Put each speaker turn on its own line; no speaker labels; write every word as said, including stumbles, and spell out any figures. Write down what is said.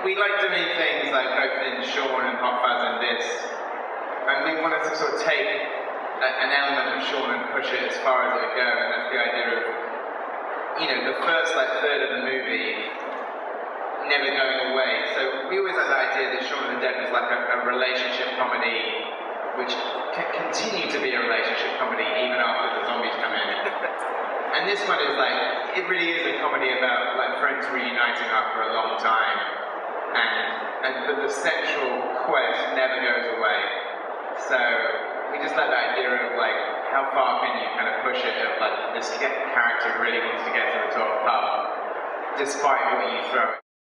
we like doing things like both in Sean and Hot Fuzz and this, and we wanted to sort of take a, an element of Sean and push it as far as it would go, and that's the idea of, you know, the first like third of the movie never going away. So we always had the idea that Shaun of the Dead was like a, a relationship comedy, which can continue to be a relationship comedy even after the zombies come in. And this one is like, it really is a comedy about like friends reuniting after a long time, and and but the central quest never goes away. So we just like the idea of like, how far can you kind of push it, of like, this character really wants to get to the top pub, despite what you throw at